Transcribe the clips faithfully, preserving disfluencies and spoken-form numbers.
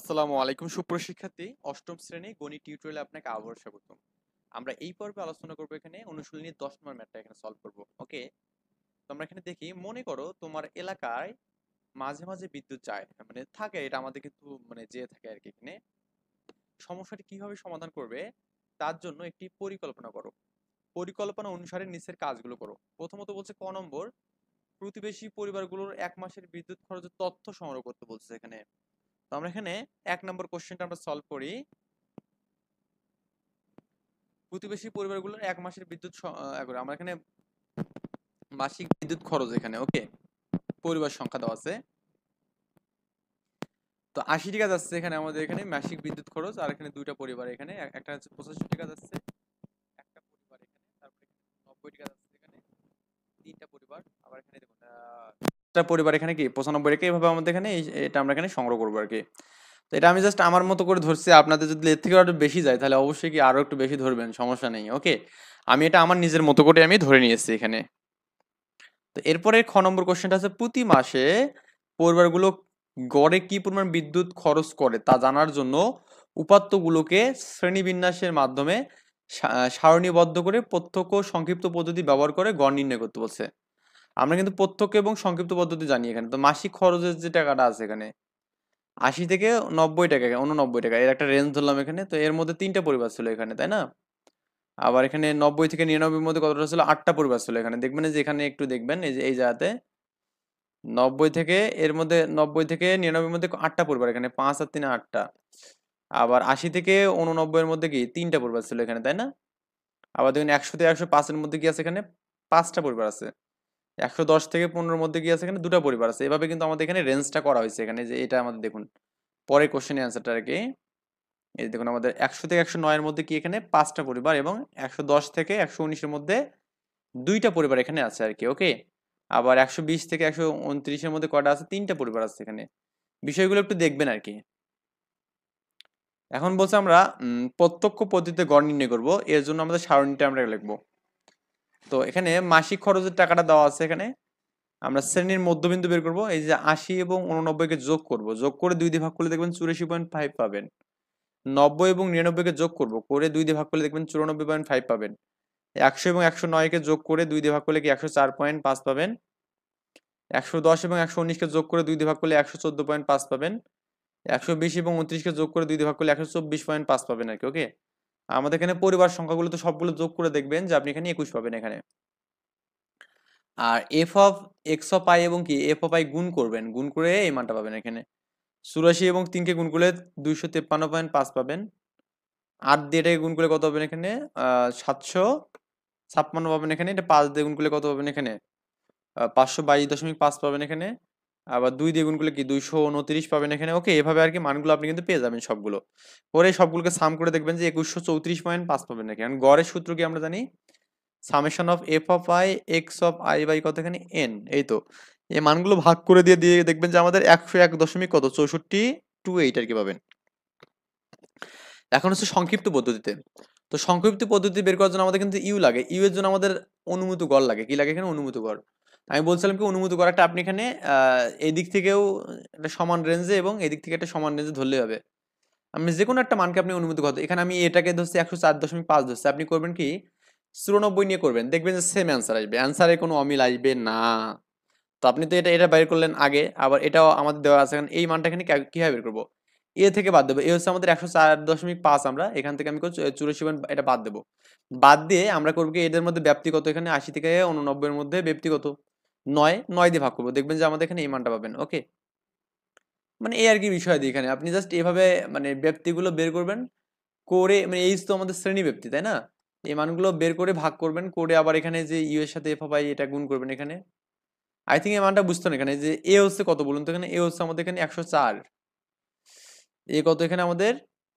আসসালামু আলাইকুম সুপ্রশিক্ষার্থী অষ্টম শ্রেণী গণিত টিউটোরিয়ালে আপনাকে আবারও স্বাগতম। আমরা এই পর্বে আলোচনা করব এখানে অনুশীলনী দশ নম্বর ম্যাথটা এখানে সলভ করব। ওকে, তো আমরা এখানে দেখি, মনে করো তোমার এলাকায় মাঝে মাঝে বিদ্যুৎ যায়, মানে থাকে, এটা আমাদের কিন্তু মানে যে থাকে আর কি। এখানে সমস্যাটি কিভাবে সমাধান করবে তার জন্য একটি পরিকল্পনা করো। পরিকল্পনা অনুসারে নিচের কাজগুলো করো। প্রথমত বলছে ক নম্বর, প্রতিবেশী পরিবারগুলোর এক মাসের বিদ্যুৎ খরচের তথ্য সংগ্রহ করতে বলছে এখানে। তো আমরা এখানে এক নম্বর কোশ্চেনটা আমরা সলভ করি। প্রতিবেশী পরিবারগুলোর এক মাসের বিদ্যুৎ স- আহ, করে আমরা এখানে মাসিক বিদ্যুৎ খরচ এখানে, ওকে, পরিবার সংখ্যা দেওয়া আছে। তো আশি টাকা যাচ্ছে এখানে আমাদের এখানে মাসিক বিদ্যুৎ খরচ, আর এখানে দুইটা পরিবার, এখানে এ- একটা হচ্ছে পঁচাশি টাকা যাচ্ছে একটা পরিবার এখানে, তারপরে এখানে নব্বই টাকা যাচ্ছে এখানে তিনটা পরিবার, আবার এখানে দেখুন আহ, একটা পরিবার এখানে কি পঁচানব্বই টাকা, এইভাবে আমাদের এখানে এই- এটা আমরা এখানে সংগ্রহ করবো আর কি। তো এটা আমি জাস্ট আমার মতো করে ধরছি, আপনাদের যদি এর থেকে আরো বেশি যায় তাহলে অবশ্যই কি আরো একটু বেশি ধরবেন, সমস্যা নেই। ওকে, আমি এটা আমার নিজের মতো করে আমি ধরে নিয়েছি এখানে। তো এরপরে খ নম্বর কোশ্চেনটা আছে, প্রতি মাসে পরিবারগুলো গড়ে কি পরিমাণ বিদ্যুৎ খরচ করে তা জানার জন্য উপাত্তগুলোকে শ্রেণীবিন্যাসের মাধ্যমে সা- সারণীবদ্ধ করে প্রত্যক্ষ ও সংক্ষিপ্ত পদ্ধতি ব্যবহার করে গড় নির্ণয় করতে বলছে। আমরা কিন্তু প্রত্যক্ষ এবং সংক্ষিপ্ত পদ্ধতি জানি এখানে। তো মাসিক খরচের যে টাকাটা আছে এখানে আশি থেকে নব্বই টাকা, উননব্বই টাকা, এর একটা রেঞ্জ ধরলাম এখানে। তো এর মধ্যে তিনটা পরিবার ছিল এখানে, তাই না? আবার এখানে নব্বই থেকে নিরানব্বই এর মধ্যে কতটা ছিল, আটটা পরিবার ছিল এখানে। দেখবেন যে এখানে একটু দেখবেন এই যে এই জায়গাতে নব্বই থেকে এর মধ্যে নব্বই থেকে নিরানব্বই এর মধ্যে আটটা পরিবার এখানে, পাঁচ আর তিনে আটটা। আবার আশি থেকে উননব্বই এর মধ্যে কি তিনটা পরিবার ছিল এখানে, তাই না? আবার দেখুন একশো থেকে একশো পাঁচ এর মধ্যে কি আছে এখানে, পাঁচটা পরিবার আছে। একশো দশ থেকে পনেরোর মধ্যে কি আছে এখানে, দুটা পরিবার আছে। এভাবে কিন্তু আমাদের এখানে রেঞ্জটা করা হয়েছে এখানে, যে এটা আমাদের দেখুন পরের কোশ্চেনের অ্যান্সারটা আর কি। এই দেখুন আমাদের একশো থেকে একশো নয় এর মধ্যে কি এখানে পাঁচটা পরিবার, এবং একশো দশ থেকে একশো উনিশের মধ্যে দুইটা পরিবার এখানে আছে আর কি। ওকে, আবার একশো বিশ থেকে একশো উনত্রিশের মধ্যে কয়টা আছে, তিনটা পরিবার আছে এখানে। বিষয়গুলো একটু দেখবেন আর কি। এখন বলছে আমরা উম, প্রত্যক্ষ পদ্ধতিতে গড় নির্ণয় করব, এর জন্য আমাদের সারণীটা আমরা লিখবো। তো এখানে মাসিক খরচের টাকাটা দেওয়া আছে এখানে। আমরা শ্রেণীর মধ্যবিন্দু বের করব, এই যে আশি এবং উননব্বই কে যোগ করব, যোগ করে দুই দিয়ে ভাগ করলে দেখবেন চুরাশি পয়েন্ট ফাইভ পাবেন। নব্বই এবং নিরানব্বই কে যোগ করব, করে দুই দিয়ে ভাগ করলে দেখবেন চুরানব্বই পয়েন্ট ফাইভ পাবেন। একশো এবং একশো নয় কে যোগ করে দুই দিয়ে ভাগ করলে কি একশো চার পয়েন্ট পাঁচ পাবেন। একশো দশ এবং একশো উনিশ কে যোগ করে দুই দিয়ে ভাগ করলে একশো চোদ্দ পয়েন্ট পাঁচ পাবেন। একশো বিশ এবং উনত্রিশ কে যোগ করে দুই দিয়ে ভাগ করলে একশো চব্বিশ পয়েন্ট পাঁচ পাবেন আর কি। ওকে, আমাদের এখানে পরিবার সংখ্যাগুলো তো সবগুলো যোগ করে দেখবেন যে আপনি এখানে একুশ পাবেন এখানে। আর F of X of I এবং কি এফ অফ আই গুণ করবেন, গুণ করে এই মানটা পাবেন এখানে। চুরাশি এবং তিনকে গুণ করলে দুইশো তেপ্পান্ন পয়েন্ট পাঁচ পাবেন। আট দিয়ে এটাকে গুণ করলে কত পাবেন এখানে, আহ সাতশো ছাপ্পান্ন পাবেন এখানে। এটা পাঁচ দিয়ে গুণ করলে কত পাবেন এখানে, আহ, পাঁচশো বাইশ দশমিক পাঁচ পাবেন এখানে। আবার দুই দিয়ে গুণ করলে কি দুইশো উনত্রিশ পাবেন এখানে। ওকে, এভাবে আর কি মানগুলো আপনি কিন্তু পেয়ে যাবেন সবগুলো। পরে সবগুলোকে সাম করে দেখবেন যে একুশশো চৌত্রিশ পয়েন্ট পাঁচ পাবেন নাকি। কারণ গড়ের সূত্র কি আমরা জানি, summation of F of I X of I by কত এখানে এন। এই তো এই মানগুলো ভাগ করে দিয়ে দিয়ে দেখবেন যে আমাদের একশো এক দশমিক কত চৌষট্টি টু এইট আর কি পাবেন। এখন হচ্ছে সংক্ষিপ্ত পদ্ধতিতে। তো সংক্ষিপ্ত পদ্ধতি বের করার জন্য আমাদের কিন্তু ইউ লাগে। ইউ এর জন্য আমাদের অনুমিত গড় লাগে। কি লাগে এখানে, অনুমিত গড়। আমি বলছিলাম কি অনুমিত গড় একটা আপনি এখানে আহ এই দিক থেকেও একটা সমান রেঞ্জে এবং এদিক থেকে একটা সমান রেঞ্জে ধরলেই হবে। আমি যে কোনো একটা মানকে আপনি অনুমিত গড়, এখানে আমি এটাকে ধরছি একশো চার দশমিক পাঁচ ধরছি, আপনি করবেন কি চুরানব্বই নিয়ে করবেন, দেখবেন যে সেম অ্যান্সার আসবে, অ্যান্সারে কোনো অমিল আসবে না। তো আপনি তো এটা এটা বের করলেন আগে, আবার এটাও আমাদের দেওয়া আছে। এখন এই মানটা এখানে কা- কিভাবে বের করবো, এ থেকে বাদ দেবো। এ হচ্ছে আমাদের একশো চার দশমিক পাঁচ, আমরা এখান থেকে আমি চুরাশি পয়েন্ট এটা বাদ দেবো। বাদ দিয়ে আমরা করবো কি, এদের মধ্যে ব্যাপ্তি কত, এখানে আশি থেকে উননব্বই এর মধ্যে ব্যাপ্তি কত, নয়, নয় দিয়ে ভাগ করবো, দেখবেন যে আমাদের এখানে এই মানটা পাবেন। ওকে, মানে এই আর কি বিষয় দিয়ে এখানে আপনি জাস্ট এভাবে মানে ব্যাপ্তিগুলো বের করবেন, করে মানে এইচ তো আমাদের শ্রেণী ব্যাপ্তি, তাই না? এই মানগুলো বের করে ভাগ করবেন, করে আবার এখানে যে ইউ এর সাথে এফ অফ আই এটা গুণ করবেন এখানে। আই থিঙ্ক এই মানটা বুঝতো না এখানে, যে এ হচ্ছে কত বলুন তো, এখানে এ হচ্ছে আমাদের এখানে একশো চার, এ কত এখানে আমাদের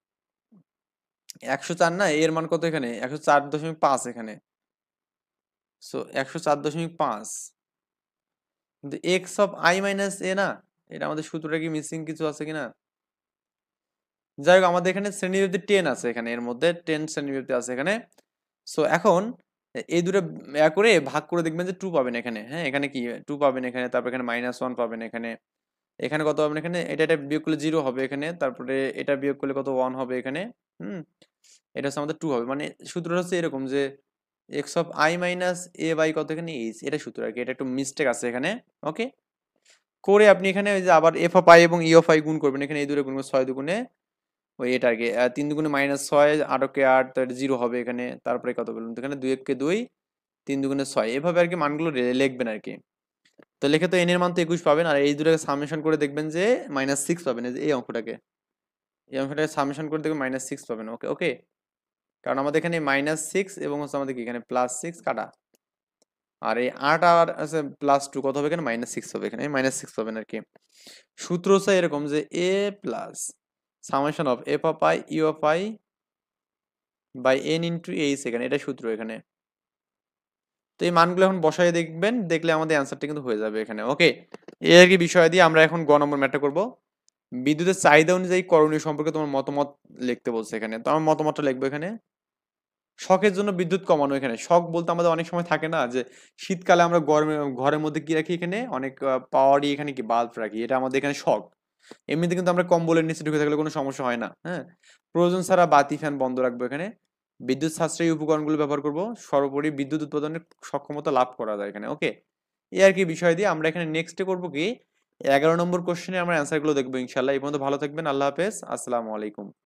একশো চার না, এর মান কত এখানে একশো চার দশমিক পাঁচ এখানে। সো একশো চার দশমিক পাঁচ, কিন্তু X of I minus A না, এটা আমাদের সূত্রটা কি মিসিং কিছু আছে কিনা। যাই হোক, আমাদের এখানে শ্রেণীব্যক্তি টেন আছে এখানে, এর মধ্যে টেন শ্রেণীব্যক্তি আছে এখানে। সো এখন এই দুটো ইয়া করে ভাগ করে দেখবেন যে টু পাবেন এখানে। হ্যাঁ, এখানে কি টু পাবেন এখানে, তারপর এখানে মাইনাস ওয়ান পাবেন এখানে, এখানে কত হবে এখানে, এটা এটা বিয়োগ করলে জিরো হবে এখানে, তারপরে এটা বিয়োগ করলে কত ওয়ান হবে এখানে। হুম, এটা হচ্ছে আমাদের টু হবে, মানে সূত্রটা হচ্ছে এরকম যে X of I minus A by কত এখানে এইচ, এটা সূত্র আর কি, এটা একটু মিস্টেক আছে এখানে। ওকে, করে আপনি এখানে ওই যে আবার এফ অফ আই এবং ই অফ আই গুণ করবেন, এখানে এই দুটো গুণ ছয় দুগুণে ওই এটা আর কি, তিন দুগুণে মাইনাস ছয়, আটকে আট, তাহলে জিরো হবে এখানে, তারপরে কত বলুন তো এখানে দুই এককে দুই, তিন দুগুণে ছয়, এভাবে আর কি মানগুলো রে- লিখবেন আর কি। তো লিখে তো এন এর মান তো একুশ পাবেন, আর এই দুটাকে সামেশন করে দেখবেন যে মাইনাস সিক্স পাবেন, এই যে এই অঙ্কটাকে, এই অঙ্কটাকে সামেশন করে দেখবেন মাইনাস সিক্স পাবেন। ওকে ওকে, কারণ আমাদের এখানে মাইনাস সিক্স এবং হচ্ছে আমাদের কি এখানে প্লাস সিক্স কাটা, আর এই আট আর আছে প্লাস টু কত হবে এখানে মাইনাস সিক্স হবে, এখানে মাইনাস সিক্স পাবেন আর কি। সূত্র হচ্ছে এরকম যে A plus summation of F of I U of I by N into H, এখানে এটা সূত্র এখানে। তো এই মানগুলো এখন বসায় দেখবেন, দেখলে আমাদের অ্যান্সারটা কিন্তু হয়ে যাবে এখানে। ওকে, এই আর কি বিষয় দিয়ে আমরা এখন গ নম্বর ম্যাটটা করব। বিদ্যুতের চাহিদা অনুযায়ী করণীয় সম্পর্কে তোমার মতামত লিখতে বলছে এখানে, তো আমার মতামতটা লিখবো এখানে। শখের জন্য বিদ্যুৎ কমানো, এখানে শখ বলতে আমাদের অনেক সময় থাকে না যে শীতকালে আমরা গরমে ঘরের মধ্যে কি রাখি, এখানে অনেক পাওয়ারই এখানে কি বাল্ব রাখি, এটা আমাদের এখানে শখ। এমনিতে কিন্তু আমরা কম্বলের নিচে ঢুকে থাকলে কোনো সমস্যা হয় না। হ্যাঁ, প্রয়োজন ছাড়া বাতি ফ্যান বন্ধ রাখবো এখানে। বিদ্যুৎ সাশ্রয়ী উপকরণগুলো ব্যবহার করব, সর্বোপরি বিদ্যুৎ উৎপাদনের সক্ষমতা লাভ করা যায় এখানে। ওকে, এই আর কি বিষয় দিয়ে আমরা এখানে নেক্সটে করবো কি এগারো নম্বর কোশ্চেনে আমরা অ্যান্সারগুলো দেখবো ইনশাল্লাহ। এই পর্যন্ত ভালো থাকবেন, আল্লাহ হাফেজ, আসসালামু আলাইকুম।